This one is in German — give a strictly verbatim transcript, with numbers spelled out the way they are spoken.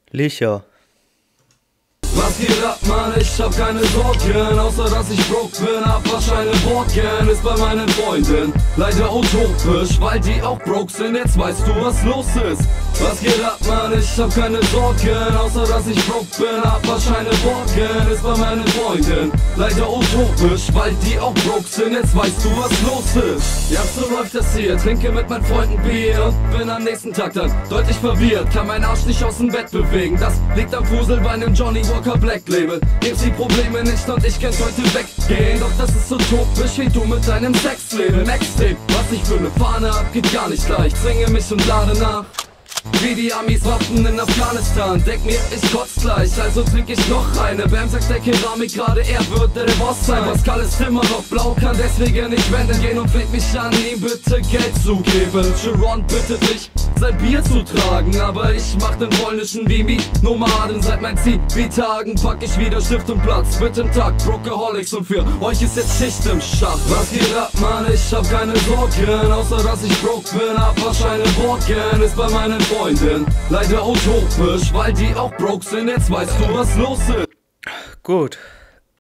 Licher. Was geht ab, Mann? Ich hab keine Sorgen, außer dass ich broke bin. Hab wahrscheinlich Wortgen, ist bei meinen Freunden leider utopisch, weil die auch broke sind. Jetzt weißt du, was los ist. Was geht ab, Mann? Ich hab keine Sorgen, außer dass ich broke bin. Hab wahrscheinlich Wortgen, ist bei meinen Freunden leider utopisch, weil die auch broke sind. Jetzt weißt du, was los ist. Ja, so läuft das hier. Trinke mit meinen Freunden Bier und bin am nächsten Tag dann deutlich verwirrt. Kann mein Arsch nicht aus dem Bett bewegen. Das liegt am Fusel bei einem Johnny Walker Black Label. Gibt's die Probleme nicht und ich könnt heute weggehen. Doch das ist utopisch, wie du mit deinem Sexleben. Maxtape, was ich für ne Fahne hab, geht gar nicht leicht. Zwinge mich und lade nach wie die Amis Waffen in Afghanistan. Denk mir, ich kotz gleich, also trink ich noch eine. Bam sagt der Keramik gerade, er wird der Boss sein. Pascal ist immer noch blau, kann deswegen nicht wenden gehen und fleht mich an, ihm bitte Geld zu geben. Sharon bittet mich, sein Bier zu tragen, aber ich mach den polnischen Bimi Nomaden. Seit mein C V-Tagen pack ich wieder Stift und Platz mit dem Tag Brokeaholics und für euch ist jetzt Schicht im Schacht. Was geht ab, Mann? Ich hab keine Sorgen, außer dass ich broke bin. Hab wahrscheinlich Wortgen, ist bei meinen Freunden leider utopisch, weil die auch broke sind. Jetzt weißt du, was los ist. Gut.